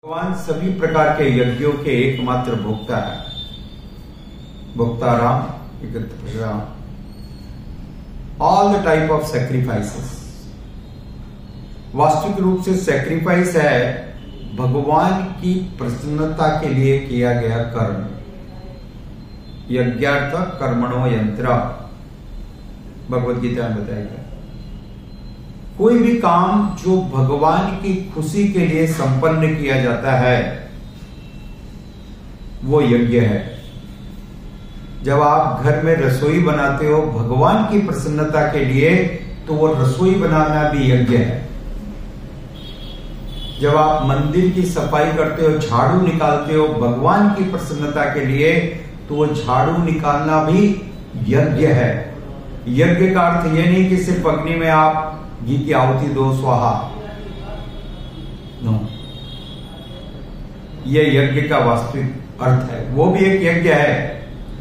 भगवान सभी प्रकार के यज्ञों के एकमात्र भोक्ता है। भोक्ता Ram, Ram. All the type of sacrifices, वास्तविक रूप से सैक्रिफाइस है भगवान की प्रसन्नता के लिए किया गया कर्म। यज्ञार्थ कर्मणो यंत्र, भगवद गीता में बताया गया। कोई भी काम जो भगवान की खुशी के लिए संपन्न किया जाता है वो यज्ञ है। जब आप घर में रसोई बनाते हो भगवान की प्रसन्नता के लिए, तो वो रसोई बनाना भी यज्ञ है। जब आप मंदिर की सफाई करते हो, झाड़ू निकालते हो भगवान की प्रसन्नता के लिए, तो वो झाड़ू निकालना भी यज्ञ है। यज्ञ का अर्थ ये नहीं कि सिर्फ अग्नि में आप घी की आहुति दो, स्वाहा। नो, ये यज्ञ का वास्तविक अर्थ है। वो भी एक यज्ञ है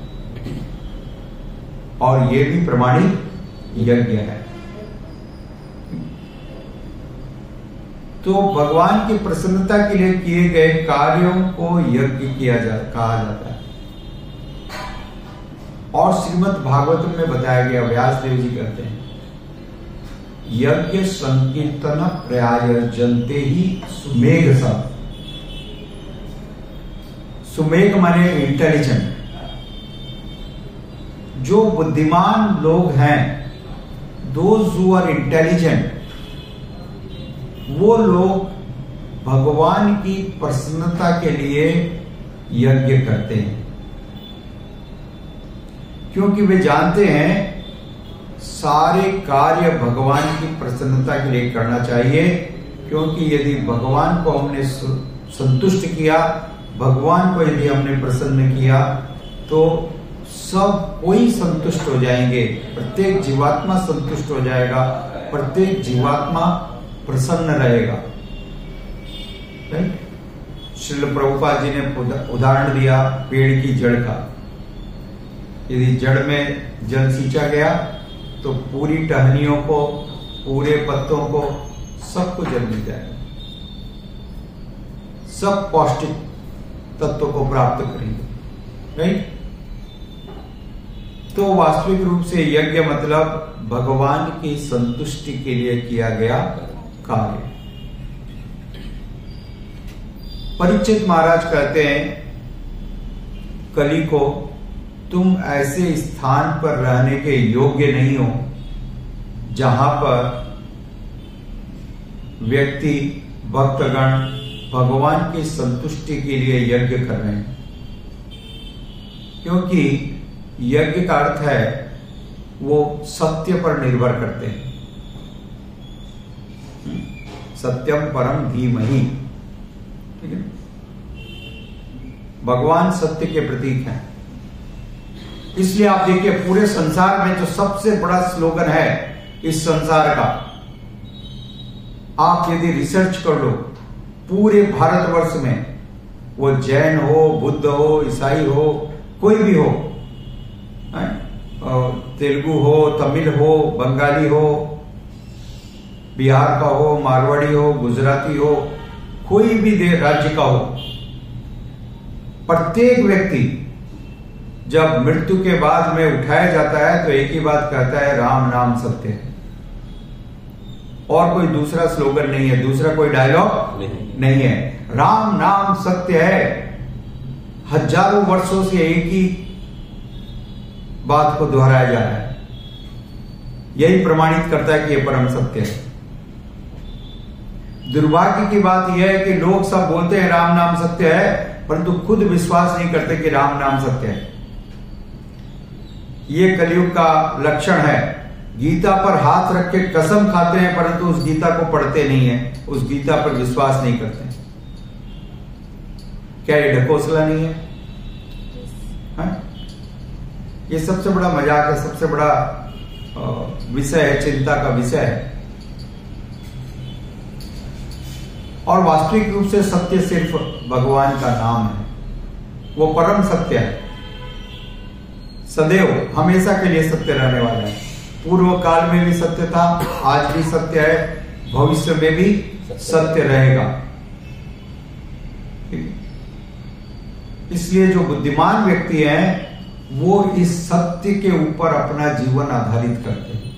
और ये भी प्रमाणित यज्ञ है। तो भगवान की प्रसन्नता के लिए किए गए कार्यों को यज्ञ कहा जाता है। और श्रीमद् भागवत में बताया गया, व्यासदेव जी कहते हैं, यज्ञ संकीर्तन प्रयायजन्ते ही सुमेघ सब। सुमेघ माने इंटेलिजेंट। जो बुद्धिमान लोग हैं, दोज हु आर इंटेलिजेंट, वो लोग भगवान की प्रसन्नता के लिए यज्ञ करते हैं, क्योंकि वे जानते हैं सारे कार्य भगवान की प्रसन्नता के लिए करना चाहिए। क्योंकि यदि भगवान को हमने संतुष्ट किया, भगवान को यदि हमने प्रसन्न किया, तो सब कोई संतुष्ट हो जाएंगे। प्रत्येक जीवात्मा संतुष्ट हो जाएगा, प्रत्येक जीवात्मा प्रसन्न रहेगा। श्रील प्रभुपाद जी ने उदाहरण दिया पेड़ की जड़ का। यदि जड़ में जल सींचा गया तो पूरी टहनियों को, पूरे पत्तों को, सबको जल मिल जाएगा, सब पौष्टिक तत्वों को प्राप्त करेंगे। राइट? तो वास्तविक रूप से यज्ञ मतलब भगवान की संतुष्टि के लिए किया गया कार्य। परीक्षित महाराज कहते हैं कली को, तुम ऐसे स्थान पर रहने के योग्य नहीं हो जहां पर व्यक्ति, भक्तगण भगवान की संतुष्टि के लिए यज्ञ कर रहे हैं। क्योंकि यज्ञ का अर्थ है वो सत्य पर निर्भर करते हैं। सत्यम परम धीमहि, ठीक है? भगवान सत्य के प्रतीक हैं। इसलिए आप देखिए पूरे संसार में जो सबसे बड़ा स्लोगन है इस संसार का, आप यदि रिसर्च कर लो पूरे भारतवर्ष में, वो जैन हो, बुद्ध हो, ईसाई हो, कोई भी हो, तेलुगु हो, तमिल हो, बंगाली हो, बिहार का हो, मारवाड़ी हो, गुजराती हो, कोई भी राज्य का हो, प्रत्येक व्यक्ति जब मृत्यु के बाद में उठाया जाता है तो एक ही बात कहता है, राम नाम सत्य है। और कोई दूसरा स्लोगन नहीं है, दूसरा कोई डायलॉग नहीं है। राम नाम सत्य है। हजारों वर्षों से एक ही बात को दोहराया जा रहा है। यही प्रमाणित करता है कि यह परम सत्य है। दुर्भाग्य की बात यह है कि लोग सब बोलते हैं राम नाम सत्य है, परंतु खुद विश्वास नहीं करते कि राम नाम सत्य है। ये कलयुग का लक्षण है। गीता पर हाथ रख के कसम खाते हैं, परंतु उस गीता को पढ़ते नहीं है, उस गीता पर विश्वास नहीं करते। क्या ये ढकोसला नहीं है? ये सबसे बड़ा मजाक है, सबसे बड़ा विषय है, चिंता का विषय है। और वास्तविक रूप से सत्य सिर्फ भगवान का नाम है। वो परम सत्य है, सदैव हमेशा के लिए सत्य रहने वाला है। पूर्व काल में भी सत्य था, आज भी सत्य है, भविष्य में भी सत्य रहेगा। इसलिए जो बुद्धिमान व्यक्ति हैं वो इस सत्य के ऊपर अपना जीवन आधारित करते हैं।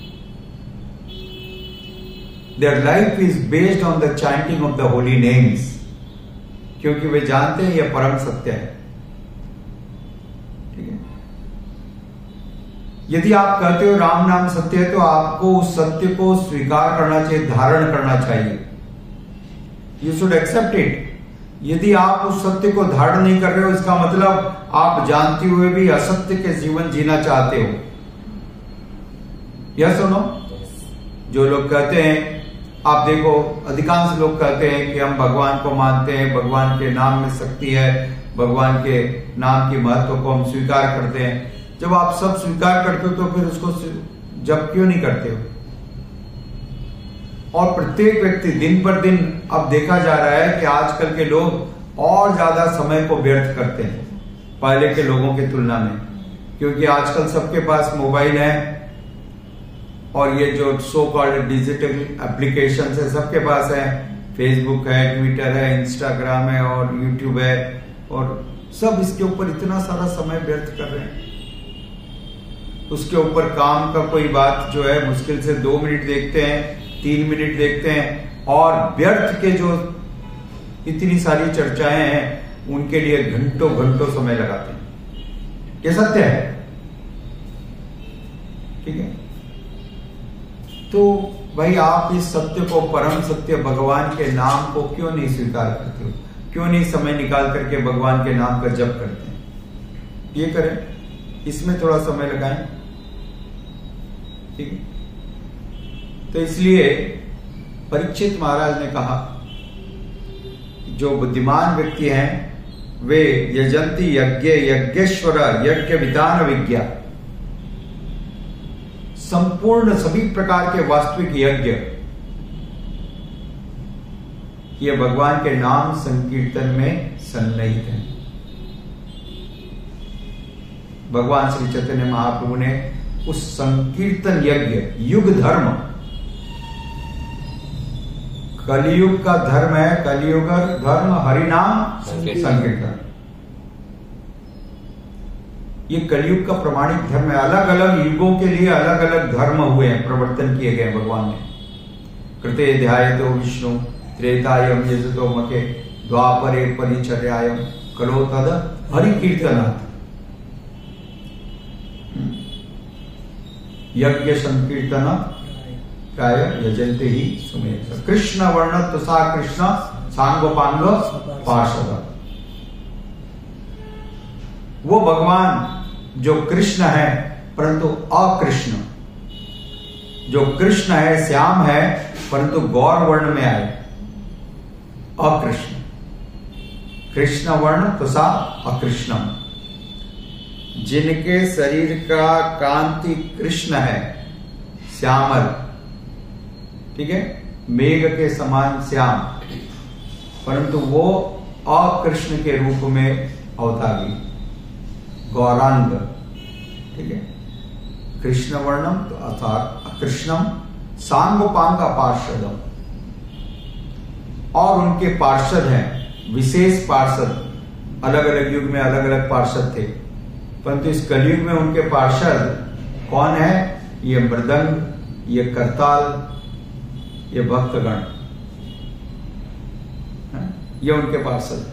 Their life is based on the chanting of the holy names, क्योंकि वे जानते हैं यह परम सत्य है। ठीक है, यदि आप कहते हो राम नाम सत्य है, तो आपको उस सत्य को स्वीकार करना चाहिए, धारण करना चाहिए। You should accept it. यदि आप उस सत्य को धारण नहीं कर रहे हो, इसका मतलब आप जानते हुए भी असत्य के जीवन जीना चाहते हो। यह सुनो, जो लोग कहते हैं, आप देखो अधिकांश लोग कहते हैं कि हम भगवान को मानते हैं, भगवान के नाम में शक्ति है, भगवान के नाम की महत्व को हम स्वीकार करते हैं। जब आप सब स्वीकार करते हो तो फिर उसको जब क्यों नहीं करते हो? और प्रत्येक व्यक्ति दिन पर दिन अब देखा जा रहा है कि आजकल के लोग और ज्यादा समय को व्यर्थ करते हैं पहले के लोगों की तुलना में, क्योंकि आजकल सबके पास मोबाइल है और ये जो सो कॉल्ड डिजिटल एप्लीकेशन है सबके पास है। फेसबुक है, ट्विटर है, इंस्टाग्राम है और यूट्यूब है, और सब इसके ऊपर इतना सारा समय व्यर्थ कर रहे हैं। उसके ऊपर काम का कोई बात जो है मुश्किल से 2 मिनट देखते हैं, 3 मिनट देखते हैं, और व्यर्थ के जो इतनी सारी चर्चाएं हैं उनके लिए घंटों घंटों समय लगाते हैं। ये सत्य है। ठीक है, तो भाई आप इस सत्य को, परम सत्य भगवान के नाम को क्यों नहीं स्वीकार करते हो? क्यों नहीं समय निकाल करके भगवान के नाम का जप करते हैं? ये करें, इसमें थोड़ा समय लगाएं। ठीक है, तो इसलिए परीक्षित महाराज ने कहा, जो बुद्धिमान व्यक्ति हैं वे यजंती यज्ञ यज्ञेश्वर यज्ञ विधान विज्ञा, संपूर्ण सभी प्रकार के वास्तविक यज्ञ ये भगवान के नाम संकीर्तन में सन्निहित हैं। भगवान श्री चैतन्य महाप्रभु ने उस संकीर्तन यज्ञ, युग धर्म, कलियुग का धर्म है, कलियुग धर्म हरिनाम संकीर्तन, ये कलियुग का प्रमाणिक धर्म है। अलग अलग युगों के लिए अलग अलग धर्म हुए हैं, प्रवर्तन किए गए भगवान ने। कृते ध्यायतो विष्णु त्रेतायम यजतो मके द्वापरे परिचर्यायम कलो तद हरि कीर्तनात्। यज्ञ संकीर्तन काय यजंते ही सुमेध। कृष्ण वर्ण तुषा कृष्ण सांगोपांग पार्षद। वो भगवान जो कृष्ण है परंतु अकृष्ण, जो कृष्ण है श्याम है परंतु गौर वर्ण में आए, अकृष्ण। कृष्ण वर्ण तुषा अकृष्णम, जिनके शरीर का कांति कृष्ण है, श्यामल, ठीक है, मेघ के समान श्याम, परंतु वो अकृष्ण के रूप में अवतारी, गौरांग। ठीक है, कृष्ण वर्णम तो अर्थात अकृष्णम, सांगोपांग पार्षदम, और उनके पार्षद हैं, विशेष पार्षद। अलग अलग युग में अलग अलग पार्षद थे, परंतु इस कलयुग में उनके पार्षद कौन है? ये मृदंग, ये करताल, ये भक्तगण, ये उनके पार्षद।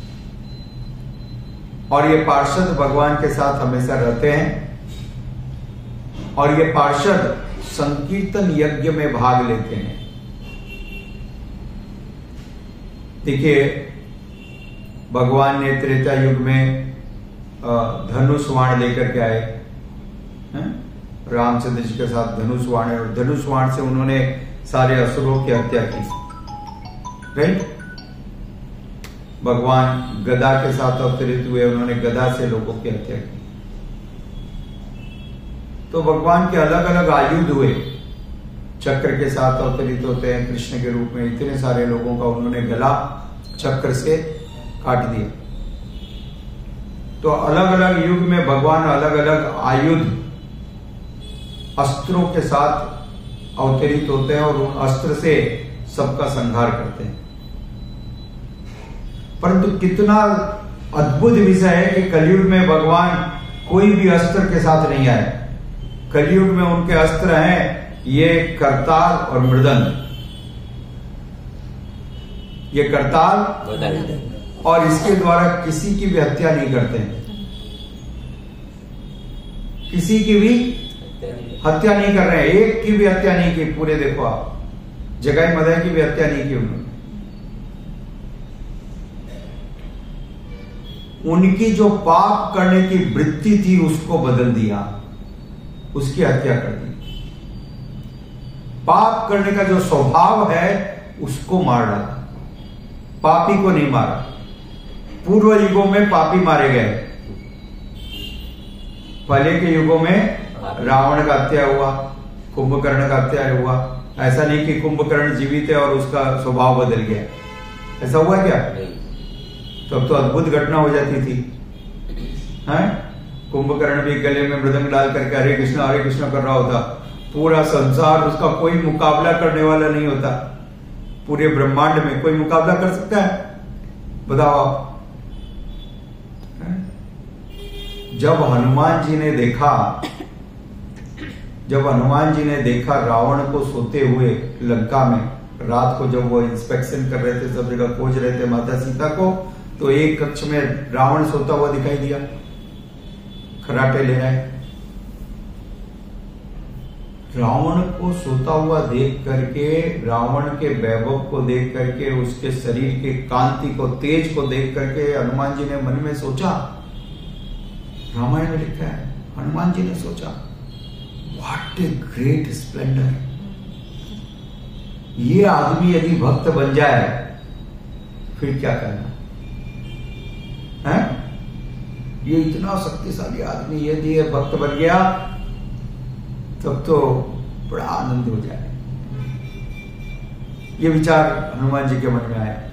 और ये पार्षद भगवान के साथ हमेशा रहते हैं, और ये पार्षद संकीर्तन यज्ञ में भाग लेते हैं। देखिए, भगवान ने त्रेता युग में धनुष बाण लेकर के आए, रामचंद्र जी के साथ धनुष बाण, और धनुष बाण से उन्होंने सारे असुरों की हत्या की। राइट, भगवान गदा के साथ अवतरित हुए, उन्होंने गदा से लोगों की हत्या की। तो भगवान के अलग अलग आयुध हुए, चक्र के साथ अवतरित होते हैं कृष्ण के रूप में। इतने सारे लोगों का उन्होंने गला चक्र से काट दिया। तो अलग अलग युग में भगवान अलग अलग आयुध, अस्त्रों के साथ अवतरित होते हैं और उन अस्त्र से सबका संहार करते हैं। परंतु कितना अद्भुत विषय है कि कलयुग में भगवान कोई भी अस्त्र के साथ नहीं आए। कलयुग में उनके अस्त्र हैं ये करताल और मृदंग। ये करताल और इसके द्वारा किसी की भी हत्या नहीं करते हैं, किसी की भी हत्या नहीं कर रहे हैं, एक की भी हत्या नहीं की। पूरे देखो आप, जगाई मदाई की भी हत्या नहीं की उन्होंने। उनकी जो पाप करने की वृत्ति थी उसको बदल दिया, उसकी हत्या कर दी। पाप करने का जो स्वभाव है उसको मार डाला, पापी को नहीं मारा। पूर्व युगों में पापी मारे गए, पहले के युगों में रावण का हत्या हुआ, कुंभकर्ण का हत्या हुआ। ऐसा नहीं कि कुंभकर्ण जीवित है और उसका स्वभाव बदल गया, ऐसा हुआ क्या? तब तो अद्भुत घटना हो जाती थी। हैं? कुंभकर्ण भी गले में मृदंग डाल करके हरे कृष्णा कर रहा होता, पूरा संसार उसका कोई मुकाबला करने वाला नहीं होता। पूरे ब्रह्मांड में कोई मुकाबला कर सकता है? बताओ आप। जब हनुमान जी ने देखा रावण को सोते हुए लंका में, रात को जब वो इंस्पेक्शन कर रहे थे, सब जगह खोज रहे थे माता सीता को, तो एक कक्ष में रावण सोता हुआ दिखाई दिया, खराटे ले रहा है। रावण को सोता हुआ देख करके, रावण के वैभव को देख करके, उसके शरीर के कांति को, तेज को देख करके हनुमान जी ने मन में सोचा, रामायण में लिखा है, हनुमान जी ने सोचा, व्हाट ए ग्रेट स्प्लेंडर। ये आदमी यदि भक्त बन जाए फिर क्या करना है? ये इतना शक्तिशाली आदमी यदि ये भक्त बन गया तब तो बड़ा आनंद हो जाए। ये विचार हनुमान जी के मन में आया,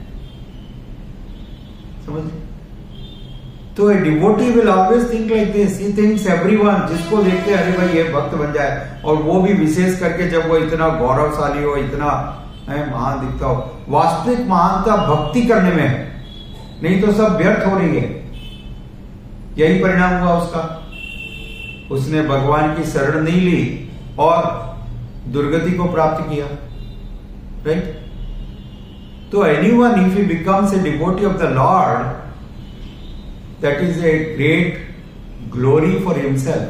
समझ? तो a devotee will always think like this, he thinks everyone, जिसको देखते अरे भाई ये भक्त बन जाए, और वो भी विशेष करके जब वो इतना गौरवशाली हो, इतना महान दिखता हो। वास्तविक महानता भक्ति करने में है, नहीं तो सब व्यर्थ हो रही है। यही परिणाम हुआ उसका, उसने भगवान की शरण नहीं ली और दुर्गति को प्राप्त किया, राइट? तो anyone if he becomes a devotee of the lord, that is a great glory for himself.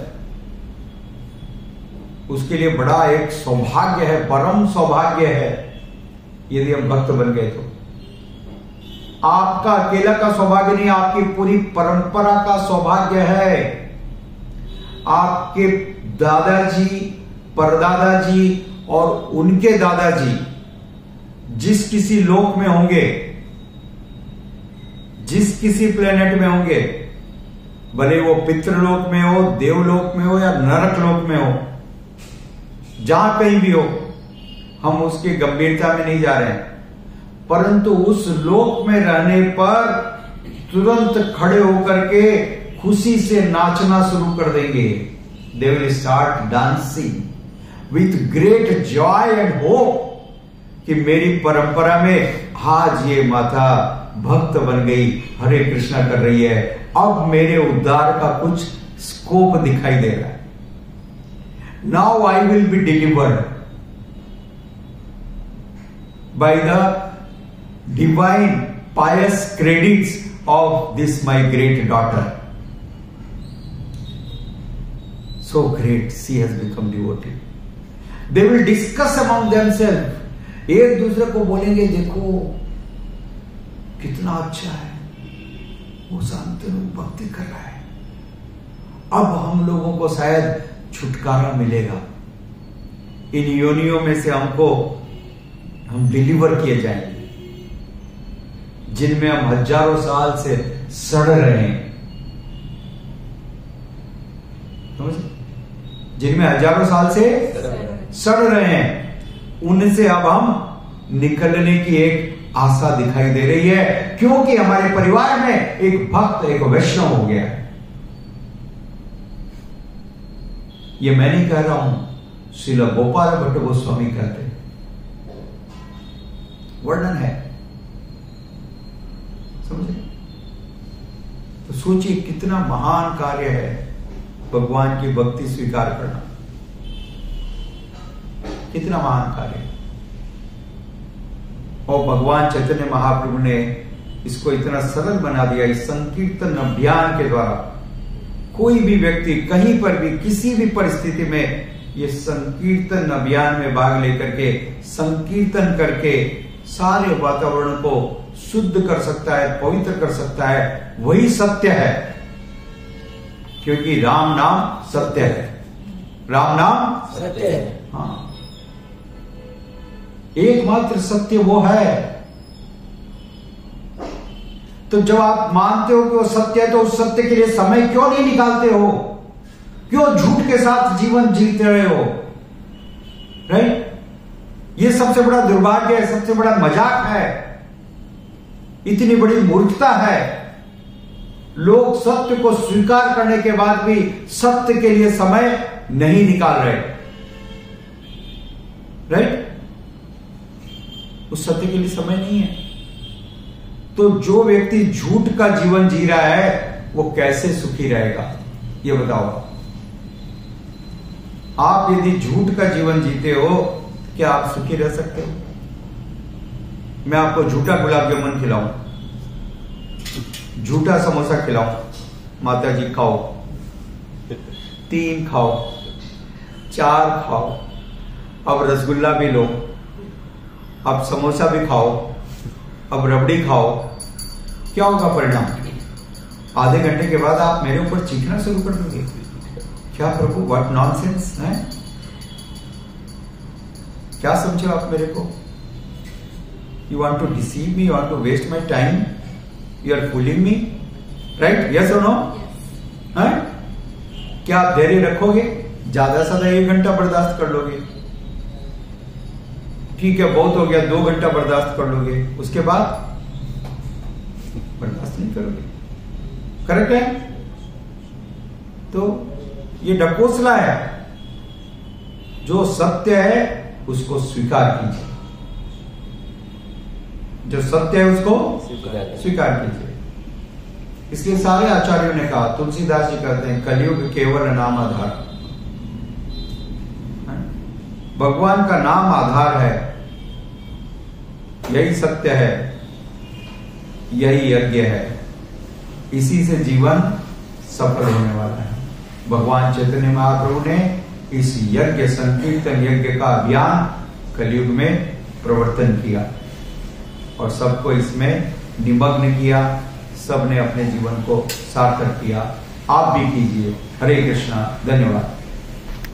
उसके लिए बड़ा एक सौभाग्य है, परम सौभाग्य है यदि हम भक्त बन गए तो। आपका अकेला का सौभाग्य नहीं, आपकी पूरी परंपरा का सौभाग्य है। आपके दादाजी, परदादाजी और उनके दादाजी जिस किसी लोक में होंगे, जिस किसी प्लेनेट में होंगे, भले वो पितृलोक में हो, देवलोक में हो या नरक लोक में हो, जहां कहीं भी हो, हम उसकी गंभीरता में नहीं जा रहे हैं, परंतु उस लोक में रहने पर तुरंत खड़े होकर के खुशी से नाचना शुरू कर देंगे। They will start dancing with great joy and hope कि मेरी परंपरा में आज ये माता भक्त बन गई, हरे कृष्णा कर रही है, अब मेरे उद्धार का कुछ स्कोप दिखाई दे रहा है। Now I will be delivered by the divine pious credits of this my great daughter. So great, she has become devoted. They will discuss among themself, एक दूसरे को बोलेंगे, देखो कितना अच्छा है वो, शांतनु भक्ति कर रहा है, अब हम लोगों को शायद छुटकारा मिलेगा, इन योनियों में से हम डिलीवर किए जाएंगे, जिनमें हम हजारों साल से सड़ रहे हैं, समझ? जिनमें हजारों साल से सड़ रहे हैं, उनसे अब हम निकलने की एक आशा दिखाई दे रही है, क्योंकि हमारे परिवार में एक भक्त, एक वैष्णव हो गया है। ये मैं नहीं कह रहा हूं, श्रील गोपाल भट्ट गोस्वामी कहते, वर्णन है, समझे? तो सोचिए कितना महान कार्य है भगवान की भक्ति स्वीकार करना, कितना महान कार्य है। और भगवान चैतन्य महाप्रभु ने इसको इतना सरल बना दिया। इस संकीर्तन अभियान के द्वारा कोई भी व्यक्ति कहीं पर भी किसी भी परिस्थिति में ये संकीर्तन अभियान में भाग लेकर के संकीर्तन करके सारे वातावरण को शुद्ध कर सकता है, पवित्र कर सकता है। वही सत्य है, क्योंकि राम नाम सत्य है। राम नाम सत्य है। हाँ, एकमात्र सत्य वो है। तो जब आप मानते हो कि वो सत्य है, तो उस सत्य के लिए समय क्यों नहीं निकालते हो? क्यों झूठ के साथ जीवन जीते रहे हो? राइट? ये सबसे बड़ा दुर्भाग्य है, सबसे बड़ा मजाक है, इतनी बड़ी मूर्खता है। लोग सत्य को स्वीकार करने के बाद भी सत्य के लिए समय नहीं निकाल रहे। राइट? उस सत्य के लिए समय नहीं है। तो जो व्यक्ति झूठ का जीवन जी रहा है वो कैसे सुखी रहेगा, ये बताओ। आप यदि झूठ का जीवन जीते हो, क्या आप सुखी रह सकते हो? मैं आपको झूठा गुलाब जामुन खिलाऊं, झूठा समोसा खिलाऊं, माता जी खाओ, 3 खाओ, 4 खाओ, अब रसगुल्ला भी लो, अब समोसा भी खाओ, अब रबड़ी खाओ, क्या होगा परिणाम? आधे घंटे के बाद आप मेरे ऊपर चीखना शुरू कर दोगे। क्या प्रभु, व्हाट नॉनसेंस है? क्या समझे आप मेरे को? You want to deceive me, you want to waste my time, you are fooling me, right? Yes और नो? क्या आप धैर्य रखोगे? ज्यादा से ज्यादा 1 घंटा बर्दाश्त कर लोगे, ठीक है, बहुत हो गया 2 घंटा बर्दाश्त कर लोगे, उसके बाद बर्दाश्त नहीं करोगे। करेक्ट है? तो ये ढकोसला है। जो सत्य है उसको स्वीकार कीजिए, जो सत्य है उसको स्वीकार कीजिए। इसलिए सारे आचार्यों ने कहा, तुलसीदास जी कहते हैं, कलयुग केवल नाम आधार। भगवान का नाम आधार है, यही सत्य है, यही यज्ञ है, इसी से जीवन सफल होने वाला है। भगवान चैतन्य महाप्रभु ने इस यज्ञ, संकीर्तन यज्ञ का अभियान कलयुग में प्रवर्तन किया और सबको इसमें निमग्न किया। सबने अपने जीवन को सार्थक किया। आप भी कीजिए। हरे कृष्णा। धन्यवाद।